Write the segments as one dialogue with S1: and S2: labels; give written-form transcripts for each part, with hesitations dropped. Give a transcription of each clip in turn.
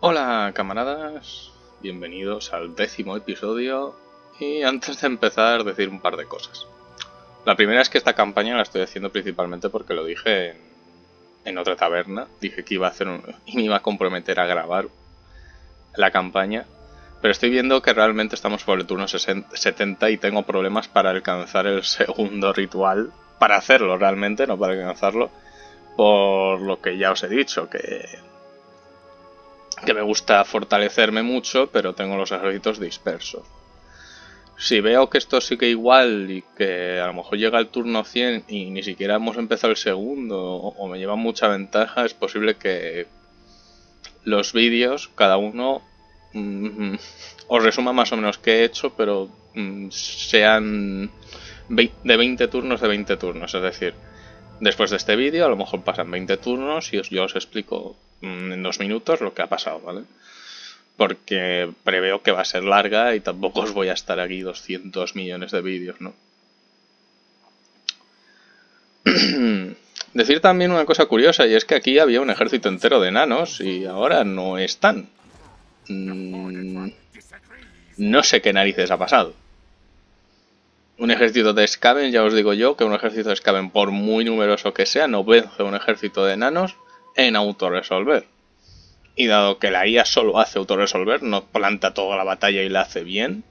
S1: Hola camaradas, bienvenidos al 10º episodio y antes de empezar decir un par de cosas. La primera es que esta campaña la estoy haciendo principalmente porque lo dije en otra taberna, dije que iba a hacer y me iba a comprometer a grabar la campaña, pero estoy viendo que realmente estamos por el turno 70 y tengo problemas para alcanzar el segundo ritual, para hacerlo realmente, no para alcanzarlo, por lo que ya os he dicho, que me gusta fortalecerme mucho, pero tengo los ejércitos dispersos. Si veo que esto sigue igual y que a lo mejor llega el turno 100 y ni siquiera hemos empezado el segundo o me llevan mucha ventaja, es posible que los vídeos, cada uno, os resuma más o menos qué he hecho, pero sean de 20 turnos de 20 turnos, es decir, después de este vídeo a lo mejor pasan 20 turnos y yo os explico en 2 minutos lo que ha pasado, ¿vale? Porque preveo que va a ser larga y tampoco os voy a estar aquí 200 millones de vídeos, ¿no? Decir también una cosa curiosa, y es que aquí había un ejército entero de enanos y ahora no están. No sé qué narices ha pasado. Un ejército de Skaven, ya os digo yo, que un ejército de Skaven, por muy numeroso que sea, no vence a un ejército de enanos en autorresolver. Y dado que la IA solo hace autorresolver, no planta toda la batalla y la hace bien.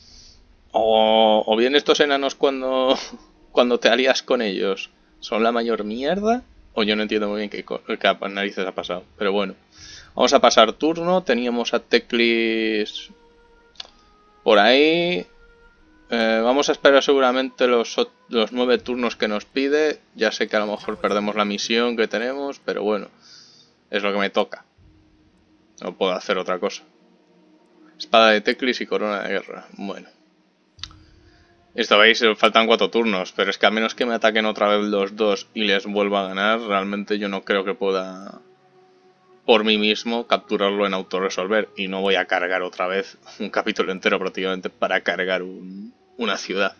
S1: O bien estos enanos cuando te alías con ellos son la mayor mierda, o yo no entiendo muy bien qué narices ha pasado. Pero bueno, vamos a pasar turno. Teníamos a Teclis por ahí. Vamos a esperar seguramente los 9 turnos que nos pide. Ya sé que a lo mejor perdemos la misión que tenemos, pero bueno, es lo que me toca. No puedo hacer otra cosa. Espada de Teclis y corona de guerra. Bueno. Esto veis, faltan 4 turnos, pero es que a menos que me ataquen otra vez los dos y les vuelva a ganar, realmente yo no creo que pueda por mí mismo capturarlo en autorresolver. Y no voy a cargar otra vez un capítulo entero prácticamente para cargar una ciudad.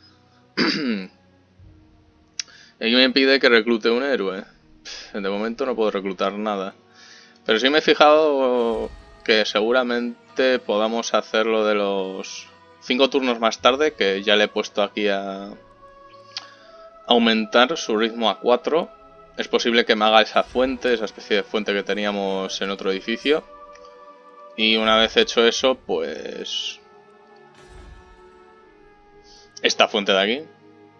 S1: Y me pide que reclute un héroe. De momento no puedo reclutar nada. Pero sí me he fijado que seguramente podamos hacerlo de los 5 turnos más tarde, que ya le he puesto aquí a aumentar su ritmo a 4. Es posible que me haga esa fuente, esa especie de fuente que teníamos en otro edificio. Y una vez hecho eso, pues esta fuente de aquí,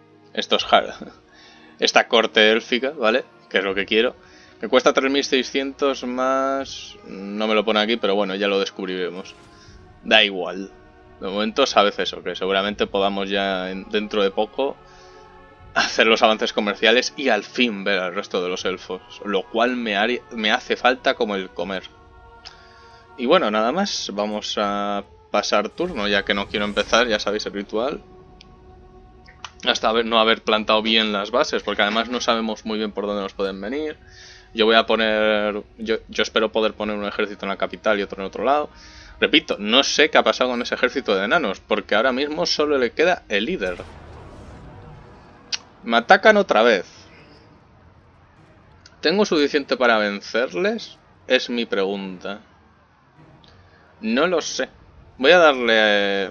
S1: esta corte élfica, ¿vale? Que es lo que quiero. Me cuesta 3600 más... No me lo pone aquí, pero bueno, ya lo descubriremos. Da igual. De momento sabes eso, que seguramente podamos ya dentro de poco hacer los avances comerciales y al fin ver al resto de los elfos. Lo cual me hace falta como el comer. Y bueno, nada más. Vamos a pasar turno, ya que no quiero empezar, ya sabéis el ritual. Hasta no haber plantado bien las bases, porque además no sabemos muy bien por dónde nos pueden venir. Yo voy a poner... Yo espero poder poner un ejército en la capital y otro en otro lado. Repito, no sé qué ha pasado con ese ejército de enanos, porque ahora mismo solo le queda el líder. Me atacan otra vez. ¿Tengo suficiente para vencerles? Es mi pregunta. No lo sé. Voy a darle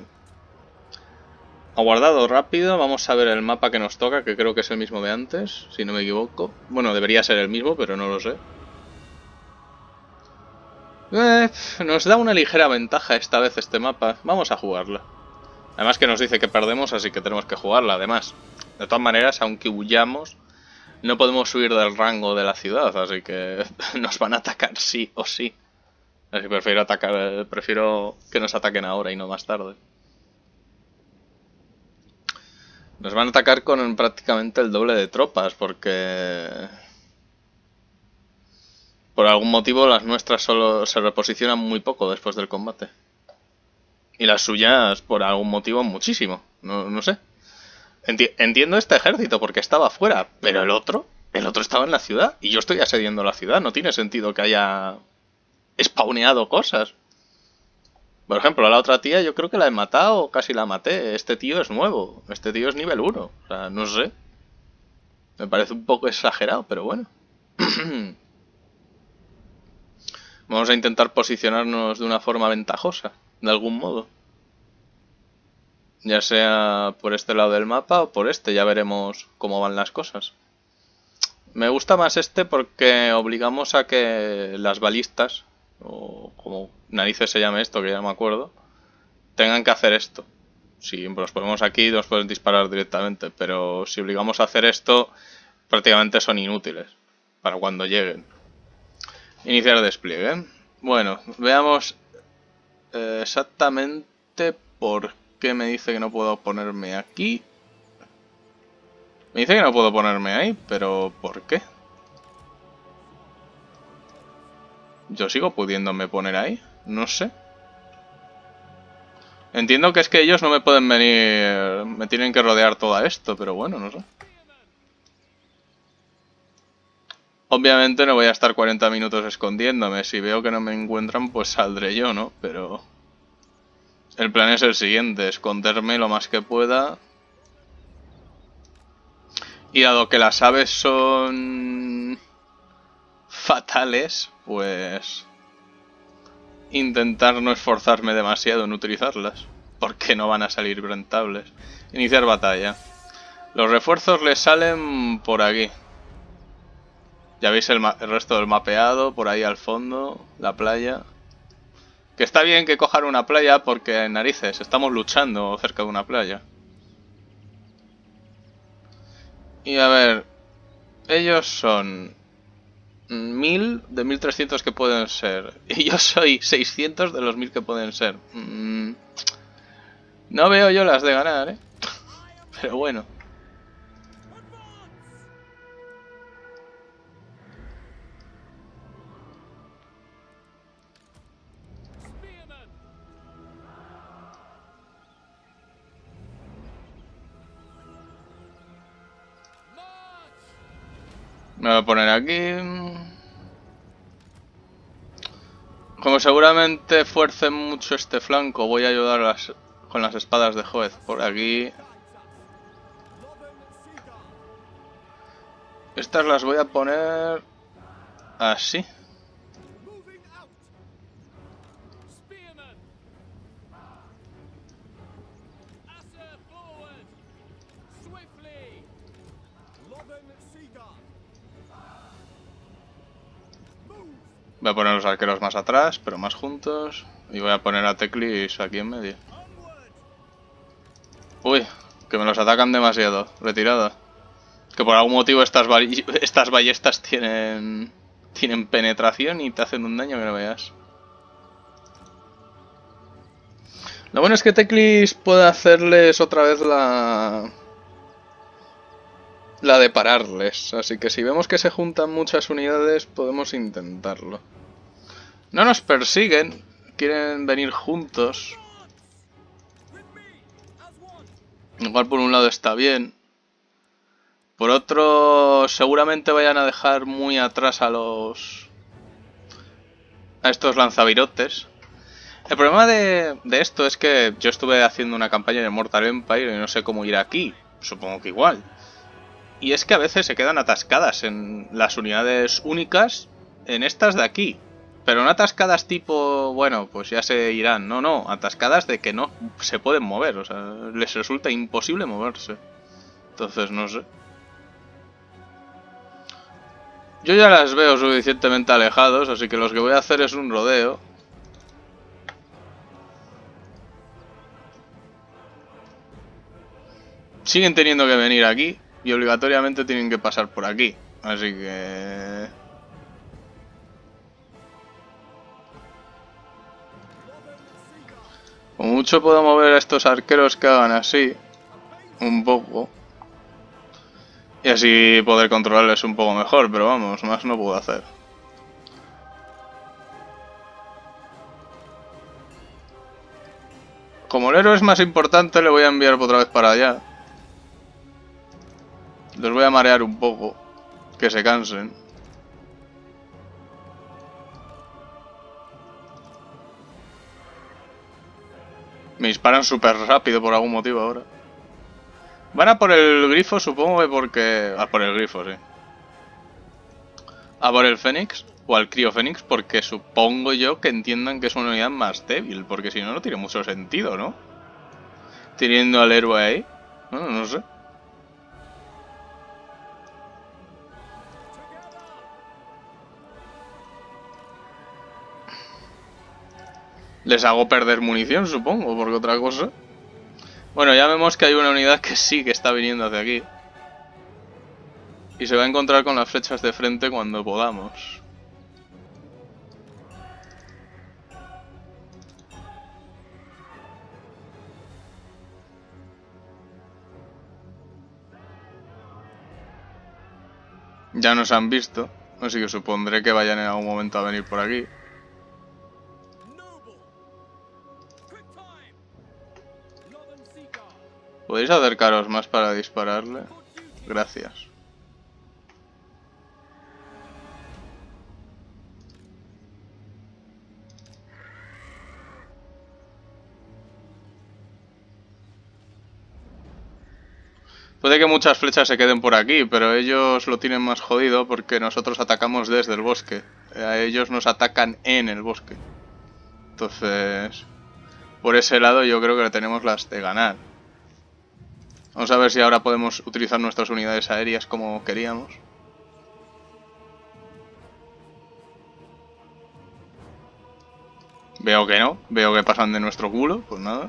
S1: a guardado rápido. Vamos a ver el mapa que nos toca, que creo que es el mismo de antes, si no me equivoco. Bueno, debería ser el mismo, pero no lo sé. Nos da una ligera ventaja esta vez este mapa. Vamos a jugarla. Además que nos dice que perdemos, así que tenemos que jugarla. Además, de todas maneras, aunque huyamos, no podemos subir del rango de la ciudad, así que nos van a atacar sí o sí. Así que prefiero que nos ataquen ahora y no más tarde. Nos van a atacar con prácticamente el doble de tropas, porque por algún motivo las nuestras solo se reposicionan muy poco después del combate. Y las suyas, por algún motivo, muchísimo. No sé. Entiendo este ejército porque estaba afuera, pero el otro estaba en la ciudad y yo estoy asediando la ciudad. No tiene sentido que haya spawneado cosas. Por ejemplo, a la otra tía yo creo que la he matado o casi la maté. Este tío es nuevo. Este tío es nivel 1. O sea, no sé. Me parece un poco exagerado, pero bueno. Vamos a intentar posicionarnos de una forma ventajosa, de algún modo. Ya sea por este lado del mapa o por este, ya veremos cómo van las cosas. Me gusta más este porque obligamos a que las balistas, o como narices se llame esto, que ya no me acuerdo, tengan que hacer esto. Si los ponemos aquí nos pueden disparar directamente, pero si obligamos a hacer esto, prácticamente son inútiles para cuando lleguen. Iniciar despliegue. Bueno, veamos exactamente por qué me dice que no puedo ponerme aquí. Me dice que no puedo ponerme ahí, pero ¿por qué? Yo sigo pudiéndome poner ahí, no sé. Entiendo que es que ellos no me pueden venir, me tienen que rodear todo esto, pero bueno, no sé. Obviamente no voy a estar 40 minutos escondiéndome, si veo que no me encuentran pues saldré yo, ¿no? Pero el plan es el siguiente, esconderme lo más que pueda. Y dado que las aves son fatales, pues intentar no esforzarme demasiado en utilizarlas, porque no van a salir rentables. Iniciar batalla. Los refuerzos les salen por aquí. Ya veis el resto del mapeado, por ahí al fondo, la playa. Que está bien que cojan una playa porque, narices, estamos luchando cerca de una playa. Y a ver, ellos son 1000 de 1300 que pueden ser. Y yo soy 600 de los 1000 que pueden ser. No veo yo las de ganar, ¿eh? Pero bueno. Me voy a poner aquí. Como seguramente fuercen mucho este flanco, voy a ayudar con las espadas de juez. Por aquí. Estas las voy a poner así. Voy a poner los arqueros más atrás, pero más juntos. Y voy a poner a Teclis aquí en medio. Uy, que me los atacan demasiado. Retirada. Que por algún motivo estas ballestas tienen penetración y te hacen un daño que no veas. Lo bueno es que Teclis puede hacerles otra vez la de pararles. Así que si vemos que se juntan muchas unidades, podemos intentarlo. No nos persiguen. Quieren venir juntos. Igual por un lado está bien. Por otro, seguramente vayan a dejar muy atrás a estos lanzavirotes. El problema de esto es que yo estuve haciendo una campaña de Mortal Empire y no sé cómo ir aquí. Supongo que igual. Y es que a veces se quedan atascadas en las unidades únicas en estas de aquí. Pero no atascadas tipo, bueno, pues ya se irán. No, no, atascadas de que no se pueden mover. O sea, les resulta imposible moverse. Entonces, no sé. Yo ya las veo suficientemente alejados, así que lo que voy a hacer es un rodeo. Siguen teniendo que venir aquí y obligatoriamente tienen que pasar por aquí. Así que... como mucho puedo mover a estos arqueros que hagan así. Un poco. Y así poder controlarles un poco mejor, pero vamos, más no puedo hacer. Como el héroe es más importante, le voy a enviar otra vez para allá. Les voy a marear un poco. Que se cansen. Me disparan súper rápido por algún motivo ahora. Van a por el grifo, supongo que porque... a por el grifo, sí. A por el Fénix. O al Criofénix porque supongo yo que entiendan que es una unidad más débil. Porque si no, no tiene mucho sentido, ¿no? Teniendo al héroe ahí. Bueno, no sé. Les hago perder munición, supongo, porque otra cosa. Bueno, ya vemos que hay una unidad que sí que está viniendo hacia aquí. Y se va a encontrar con las flechas de frente cuando podamos. Ya nos han visto, así que supondré que vayan en algún momento a venir por aquí. ¿Podéis acercaros más para dispararle? Gracias. Puede que muchas flechas se queden por aquí, pero ellos lo tienen más jodido porque nosotros atacamos desde el bosque. A ellos nos atacan en el bosque. Entonces, por ese lado yo creo que le tenemos las de ganar. Vamos a ver si ahora podemos utilizar nuestras unidades aéreas como queríamos. Veo que no, veo que pasan de nuestro culo, pues nada.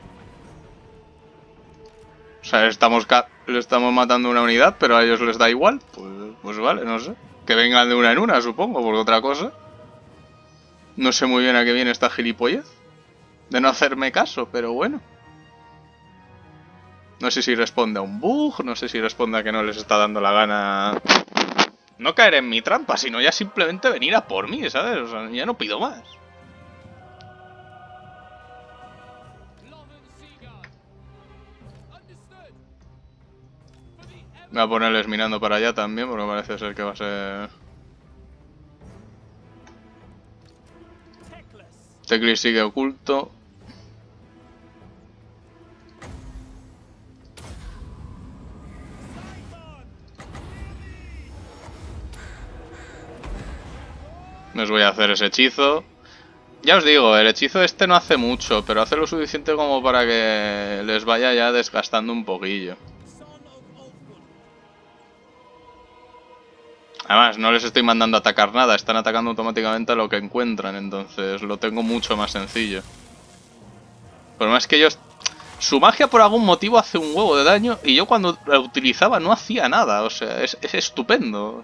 S1: O sea, le estamos matando una unidad, pero a ellos les da igual. Pues vale, no sé. Que vengan de una en una, supongo, por otra cosa. No sé muy bien a qué viene esta gilipollez de no hacerme caso, pero bueno. No sé si responde a un bug, no sé si responde a que no les está dando la gana no caer en mi trampa, sino ya simplemente venir a por mí, ¿sabes? O sea, ya no pido más. Voy a ponerles mirando para allá también, porque parece ser que va a ser... Teclis sigue oculto. Les voy a hacer ese hechizo. Ya os digo, el hechizo este no hace mucho, pero hace lo suficiente como para que les vaya ya desgastando un poquillo. Además, no les estoy mandando a atacar nada, están atacando automáticamente a lo que encuentran, entonces lo tengo mucho más sencillo. El problema es que ellos... Su magia por algún motivo hace un huevo de daño y yo cuando la utilizaba no hacía nada, o sea, es estupendo.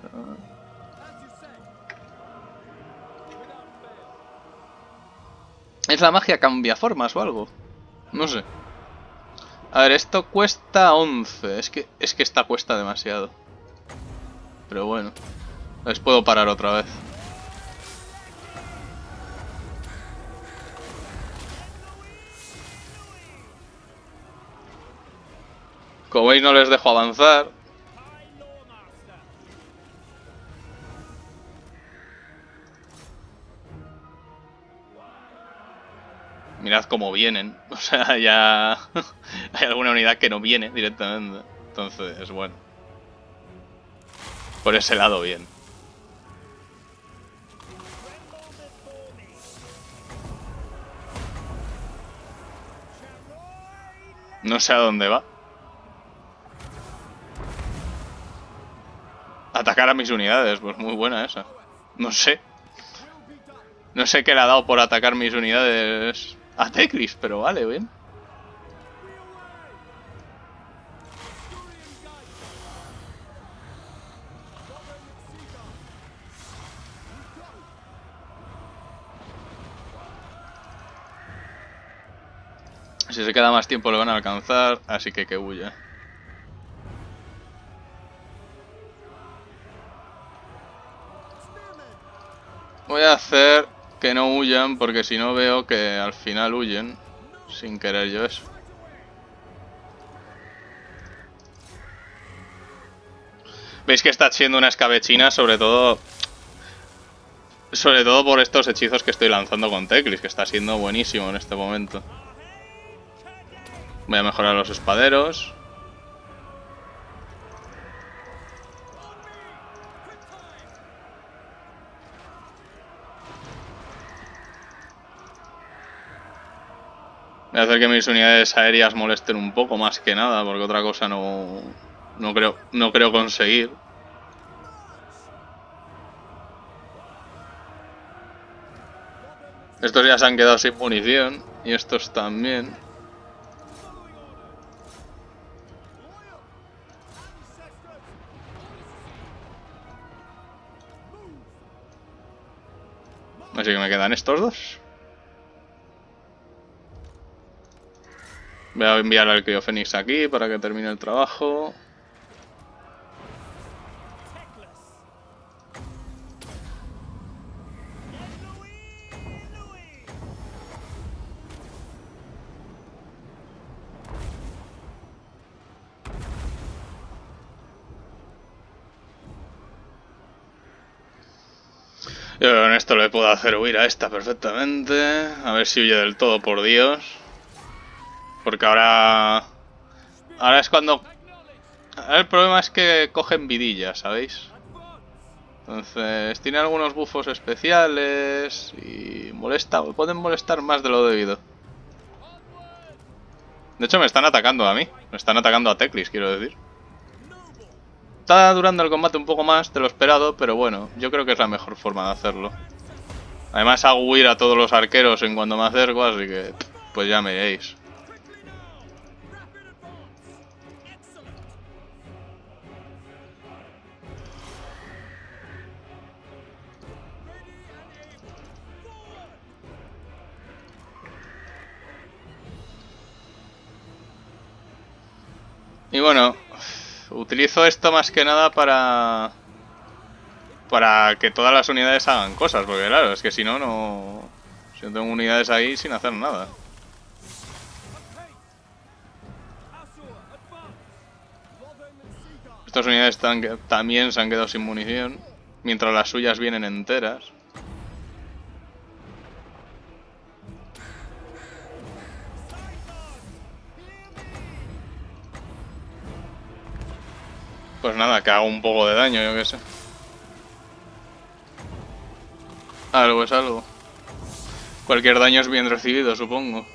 S1: ¿Es la magia cambia formas o algo? No sé. A ver, esto cuesta 11. Es que esta cuesta demasiado. Pero bueno. Les puedo parar otra vez. Como veis no les dejo avanzar. Mirad cómo vienen. O sea, ya... hay alguna unidad que no viene directamente. Entonces, bueno. Por ese lado, bien. No sé a dónde va. Atacar a mis unidades, pues muy buena esa. No sé. No sé qué le ha dado por atacar mis unidades a Teclis, pero vale, bien. Si se queda más tiempo lo van a alcanzar, así que huya. Voy a hacer que no huyan, porque si no veo que al final huyen, sin querer yo eso. Veis que está siendo una escabechina, sobre todo por estos hechizos que estoy lanzando con Teclis, que está siendo buenísimo en este momento. Voy a mejorar los espaderos. Voy a hacer que mis unidades aéreas molesten un poco más que nada, porque otra cosa no creo conseguir. Estos ya se han quedado sin munición y estos también. Así que me quedan estos dos. Voy a enviar al Criofénix aquí para que termine el trabajo. Yo con esto le puedo hacer huir a esta perfectamente. A ver si huye del todo, por Dios. Porque ahora es cuando... Ahora el problema es que cogen vidilla, ¿sabéis? Entonces, tiene algunos bufos especiales y pueden molestar más de lo debido. De hecho, me están atacando a mí. Me están atacando a Teclis, quiero decir. Está durando el combate un poco más de lo esperado, pero bueno, yo creo que es la mejor forma de hacerlo. Además hago huir a todos los arqueros en cuanto me acerco, así que pues ya me veis. Y bueno, utilizo esto más que nada para que todas las unidades hagan cosas, porque claro, es que si no tengo unidades ahí sin hacer nada. Estas unidades también se han quedado sin munición, mientras las suyas vienen enteras. Pues nada, que hago un poco de daño, yo qué sé. Algo es algo. Cualquier daño es bien recibido, supongo.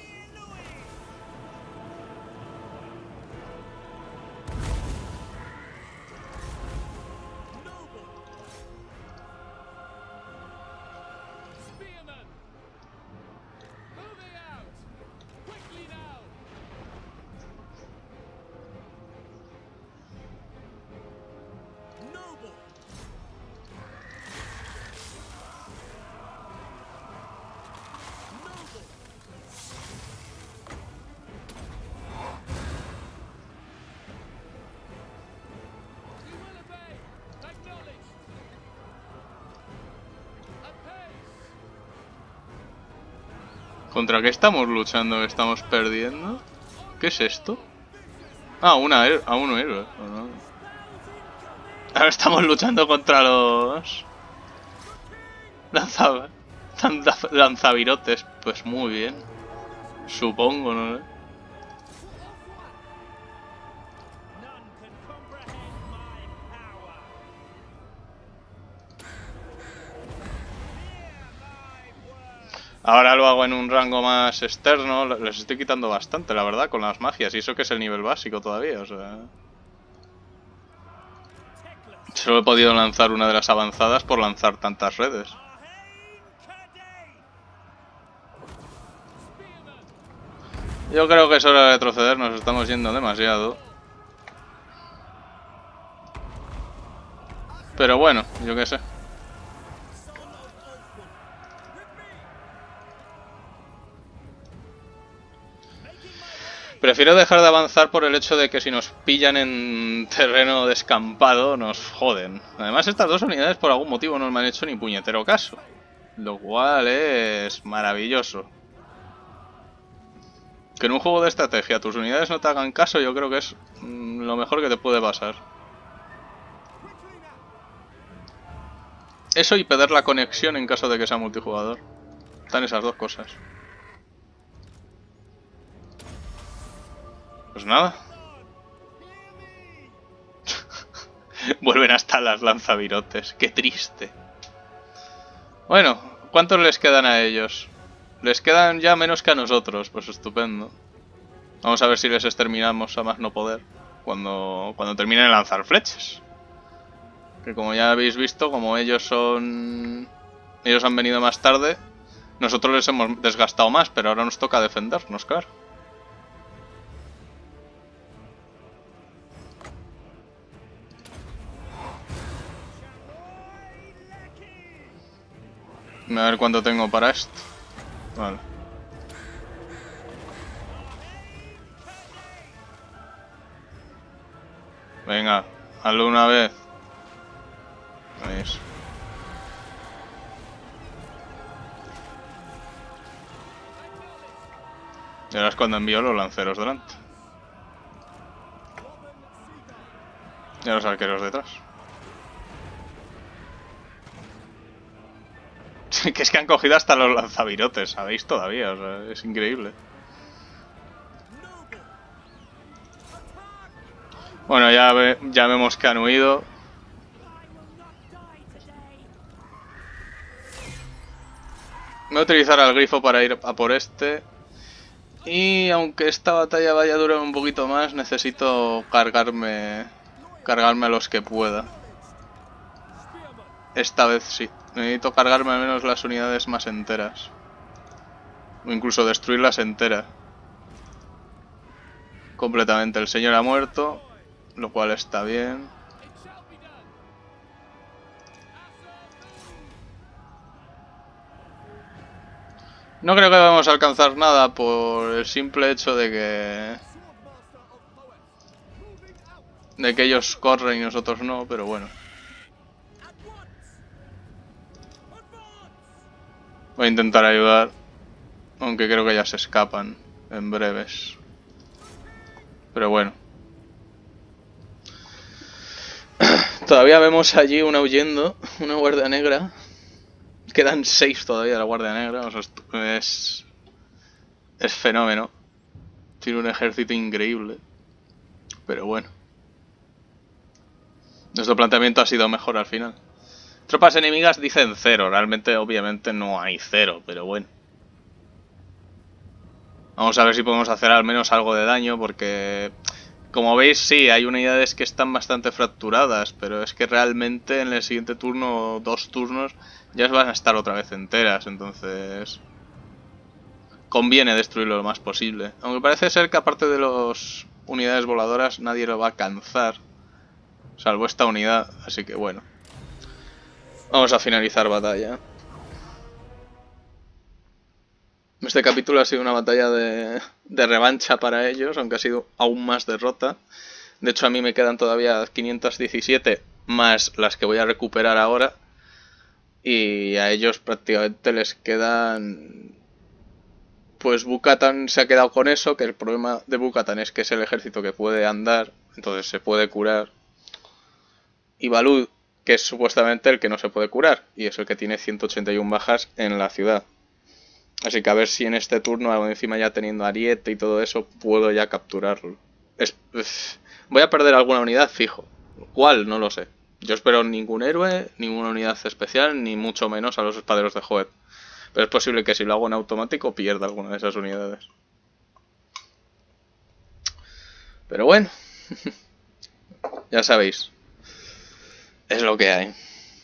S1: ¿Contra qué estamos luchando? ¿Estamos perdiendo? ¿Qué es esto? Ah, a un héroe. Ahora estamos luchando contra los... lanzavirotes. Pues muy bien. Supongo, ¿no? Ahora lo hago en un rango más externo. Les estoy quitando bastante, la verdad, con las magias. Y eso que es el nivel básico todavía, o sea... Solo he podido lanzar una de las avanzadas por lanzar tantas redes. Yo creo que es hora de retroceder, nos estamos yendo demasiado. Pero bueno, yo qué sé. Prefiero dejar de avanzar por el hecho de que si nos pillan en terreno descampado nos joden. Además estas dos unidades por algún motivo no me han hecho ni puñetero caso. Lo cual es maravilloso. Que en un juego de estrategia tus unidades no te hagan caso, yo creo que es lo mejor que te puede pasar. Eso y perder la conexión en caso de que sea multijugador. Están esas dos cosas. Pues nada. Vuelven hasta las lanzavirotes. Qué triste. Bueno, ¿cuántos les quedan a ellos? Les quedan ya menos que a nosotros, pues estupendo. Vamos a ver si les exterminamos a más no poder cuando terminen de lanzar flechas. Que como ya habéis visto, como ellos han venido más tarde, nosotros les hemos desgastado más, pero ahora nos toca defendernos, claro. A ver cuánto tengo para esto. Vale. Venga, hazlo una vez. Eso. Y ahora es cuando envío los lanceros delante. Y a los arqueros detrás. Que es que han cogido hasta los lanzavirotes, ¿sabéis? Todavía, o sea, es increíble. Bueno, ya vemos que han huido. Voy a utilizar al grifo para ir a por este. Y aunque esta batalla vaya a durar un poquito más, necesito cargarme a los que pueda. Esta vez sí. Necesito cargarme al menos las unidades más enteras. O incluso destruirlas enteras. Completamente. El señor ha muerto, lo cual está bien. No creo que vamos a alcanzar nada por el simple hecho de que ellos corren y nosotros no, pero bueno. Voy a intentar ayudar, aunque creo que ya se escapan en breves. Pero bueno. Todavía vemos allí una huyendo, una guardia negra. Quedan 6 todavía de la guardia negra, o sea, es fenómeno. Tiene un ejército increíble. Pero bueno. Nuestro planteamiento ha sido mejor al final. Tropas enemigas dicen 0, realmente obviamente no hay 0, pero bueno. Vamos a ver si podemos hacer al menos algo de daño, porque como veis sí, hay unidades que están bastante fracturadas, pero es que realmente en el siguiente turno o 2 turnos ya van a estar otra vez enteras, entonces conviene destruirlo lo más posible. Aunque parece ser que aparte de las unidades voladoras nadie lo va a alcanzar, salvo esta unidad, así que bueno. Vamos a finalizar batalla. Este capítulo ha sido una batalla de revancha para ellos, aunque ha sido aún más derrota. De hecho, a mí me quedan todavía 517 más las que voy a recuperar ahora. Y a ellos prácticamente les quedan... Pues Bo-Katan se ha quedado con eso, que el problema de Bo-Katan es que es el ejército que puede andar, entonces se puede curar. Y Balud, que es supuestamente el que no se puede curar, y es el que tiene 181 bajas en la ciudad. Así que a ver si en este turno, encima ya teniendo Ariete y todo eso, puedo ya capturarlo. Voy a perder alguna unidad fijo. ¿Cuál? No lo sé. Yo espero ningún héroe, ninguna unidad especial, ni mucho menos a los espaderos de Hoeth. Pero es posible que si lo hago en automático pierda alguna de esas unidades. Pero bueno. Ya sabéis. Es lo que hay.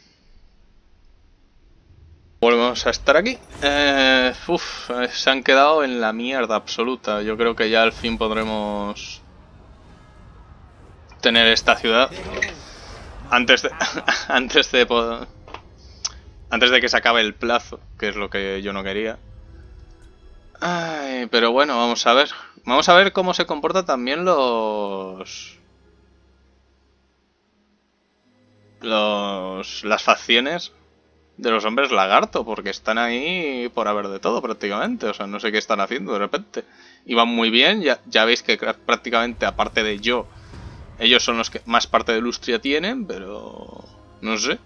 S1: Volvemos a estar aquí. Se han quedado en la mierda absoluta. Yo creo que ya al fin podremos tener esta ciudad. Antes de que se acabe el plazo, que es lo que yo no quería. Ay, pero bueno, vamos a ver. Vamos a ver cómo se comportan también las facciones de los hombres lagarto, porque están ahí por haber de todo prácticamente, o sea, no sé qué están haciendo de repente. Y van muy bien, ya veis que prácticamente aparte de yo, ellos son los que más parte de Lustria tienen, pero no sé.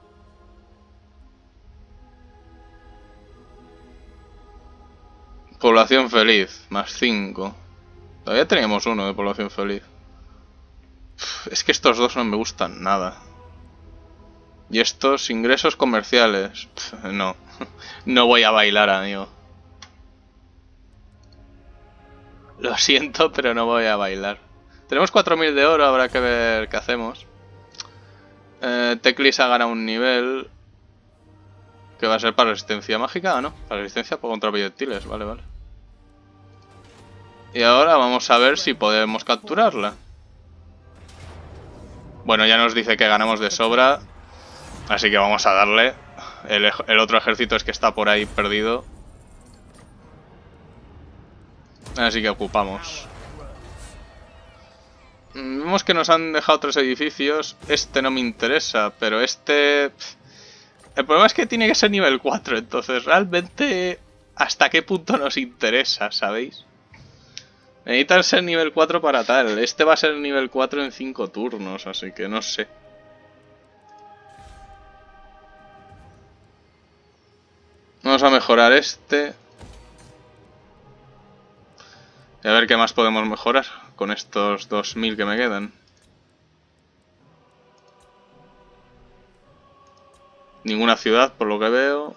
S1: Población feliz, más 5. Todavía teníamos uno de población feliz. Es que estos dos no me gustan nada. Y estos ingresos comerciales. No. No voy a bailar, amigo. Lo siento, pero no voy a bailar. Tenemos 4000 de oro, habrá que ver qué hacemos. Teclis ha ganado un nivel. Que va a ser para resistencia mágica, ¿o no? Para resistencia contra proyectiles, vale, vale. Y ahora vamos a ver si podemos capturarla. Bueno, ya nos dice que ganamos de sobra. Así que vamos a darle. El otro ejército es que está por ahí perdido. Así que ocupamos. Vemos que nos han dejado 3 edificios. Este no me interesa, pero este... El problema es que tiene que ser nivel 4, entonces realmente... ¿Hasta qué punto nos interesa, sabéis? Necesitan ser nivel 4 para tal. Este va a ser nivel 4 en 5 turnos, así que no sé. Vamos a mejorar este. Y a ver qué más podemos mejorar con estos 2000 que me quedan. Ninguna ciudad, por lo que veo.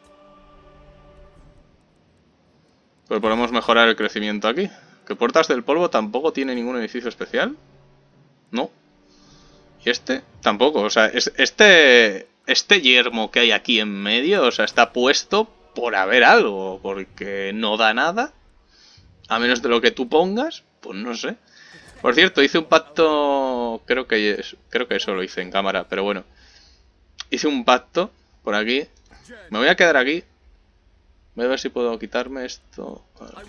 S1: Pues podemos mejorar el crecimiento aquí. Que Puertas del Polvo tampoco tiene ningún edificio especial. No. Y este tampoco. O sea, este yermo que hay aquí en medio, o sea, está puesto por haber algo. Porque no da nada. A menos de lo que tú pongas, pues no sé. Por cierto, hice un pacto... Creo que eso lo hice en cámara, pero bueno. Hice un pacto por aquí. Me voy a quedar aquí. Voy a ver si puedo quitarme esto.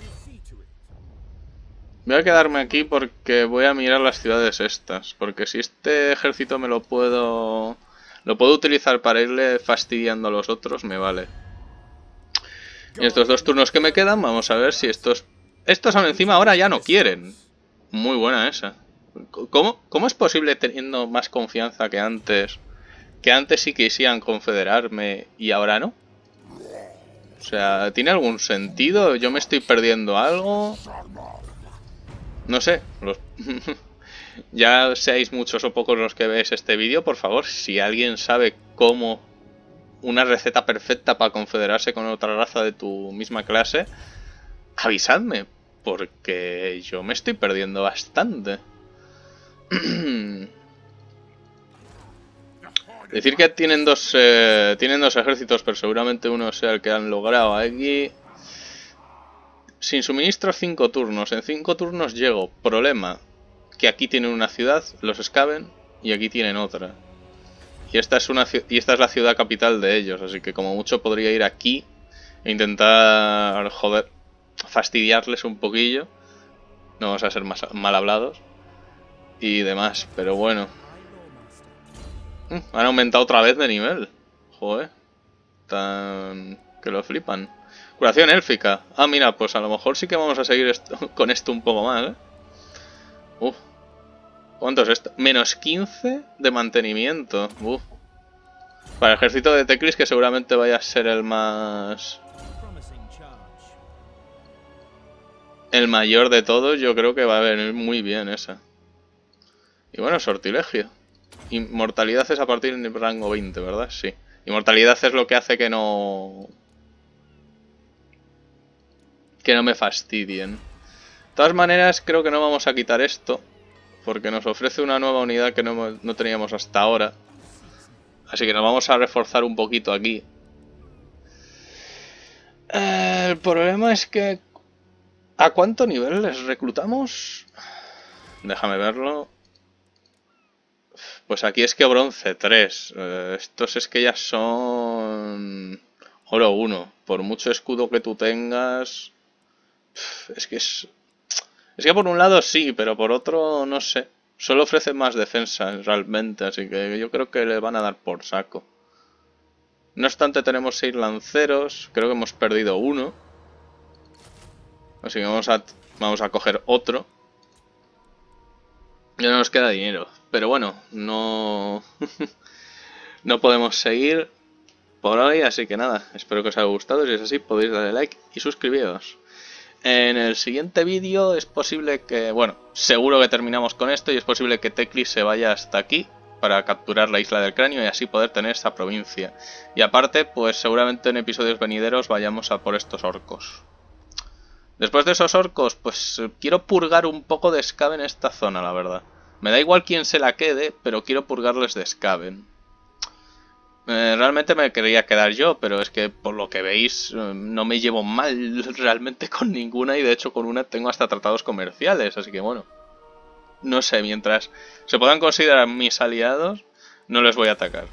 S1: Voy a quedarme aquí porque voy a mirar las ciudades estas. Porque si este ejército me lo puedo... Lo puedo utilizar para irle fastidiando a los otros, me vale. Y estos 2 turnos que me quedan, vamos a ver si estos... Estos aún encima ahora ya no quieren. Muy buena esa. ¿Cómo es posible teniendo más confianza que antes? Que antes sí quisieran confederarme y ahora no. O sea, ¿tiene algún sentido? ¿Yo me estoy perdiendo algo? No sé. Ya seáis muchos o pocos los que veis este vídeo, por favor, si alguien sabe cómo... Una receta perfecta para confederarse con otra raza de tu misma clase, avisadme, porque yo me estoy perdiendo bastante. Decir que tienen dos ejércitos, pero seguramente uno sea el que han logrado aquí. Sin suministro 5 turnos. En 5 turnos llego. Problema, que aquí tienen una ciudad, los Skaven, y aquí tienen otra. Y esta es la ciudad capital de ellos, así que como mucho podría ir aquí e intentar, joder, fastidiarles un poquillo. No vamos a ser más mal hablados y demás, pero bueno. Han aumentado otra vez de nivel. Joder. Tan... que lo flipan. Curación élfica. Ah, mira, pues a lo mejor sí que vamos a seguir con esto un poco más, ¿eh? Uf. ¿Cuánto es esto? Menos 15 de mantenimiento. Uf. Para el ejército de Teclis, que seguramente vaya a ser el más... El mayor de todos, yo creo que va a venir muy bien esa. Y bueno, sortilegio. Inmortalidad es a partir del rango 20, ¿verdad? Sí. Inmortalidad es lo que hace que no me fastidien. De todas maneras, creo que no vamos a quitar esto, porque nos ofrece una nueva unidad que no teníamos hasta ahora. Así que nos vamos a reforzar un poquito aquí. El problema es que... ¿A cuánto nivel les reclutamos? Déjame verlo. Pues aquí es que bronce 3. Estos es que ya son... Oro 1. Por mucho escudo que tú tengas... Es que es... Es que por un lado sí, pero por otro no sé. Solo ofrece más defensa realmente, así que yo creo que le van a dar por saco. No obstante tenemos 6 lanceros. Creo que hemos perdido uno. Así que vamos a coger otro. Ya no nos queda dinero. Pero bueno, no... no podemos seguir por hoy, así que nada. Espero que os haya gustado. Si es así, podéis darle like y suscribiros. En el siguiente vídeo es posible que... Bueno, seguro que terminamos con esto y es posible que Teclis se vaya hasta aquí para capturar la isla del cráneo y así poder tener esta provincia. Y aparte, pues seguramente en episodios venideros vayamos a por estos orcos. Después de esos orcos, pues quiero purgar un poco de Skaven en esta zona, la verdad. Me da igual quién se la quede, pero quiero purgarles de Skaven. Realmente me quería quedar yo, pero es que por lo que veis no me llevo mal realmente con ninguna y de hecho con una tengo hasta tratados comerciales, así que bueno. No sé, mientras se puedan considerar mis aliados, no les voy a atacar.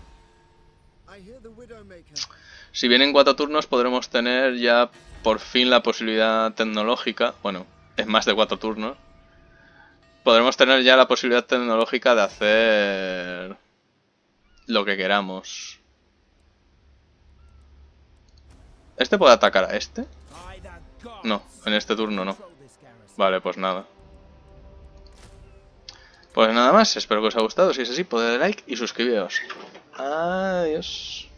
S1: Si vienen 4 turnos podremos tener ya por fin la posibilidad tecnológica, bueno, es más de 4 turnos, podremos tener ya la posibilidad tecnológica de hacer lo que queramos. ¿Este puede atacar a este? No, en este turno no. Vale, pues nada. Pues nada más, espero que os haya gustado. Si es así, poded like y suscribiros. Adiós.